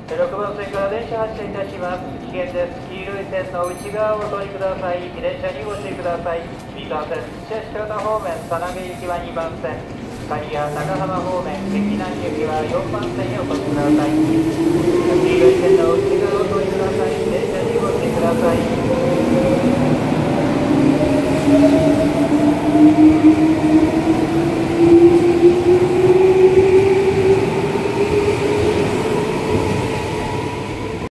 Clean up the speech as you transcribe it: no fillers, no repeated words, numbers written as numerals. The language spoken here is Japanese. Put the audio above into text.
6番線から電車発車いたします。危険です。黄色い線の内側をお通りください。電車にご注意ください。三河線、土屋四方方面、田辺行きは2番線、刈谷高浜方面、碧南行きは4番線にお越しください。黄色